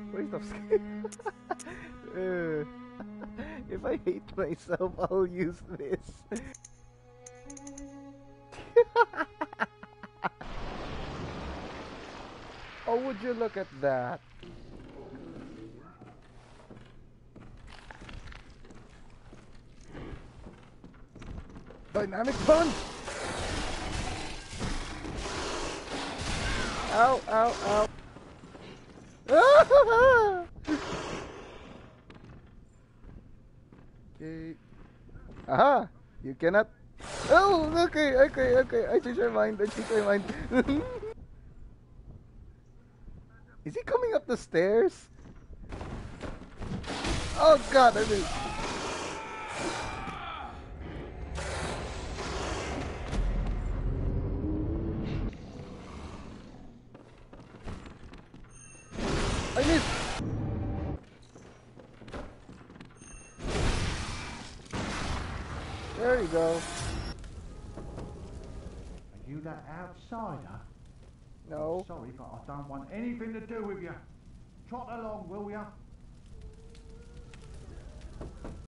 Waste of skill. Uh, if I hate myself, I'll use this. Oh, would you look at that? Dynamic punch! Ow, ow, ow. Okay. Aha! You cannot. Oh, okay, okay, okay. I changed my mind. I changed my mind. Is he coming up the stairs? Oh god, I missed. I missed. There you go. Are you that outsider? No. Sorry, but I don't want anything to do with you. Trot along, will ya?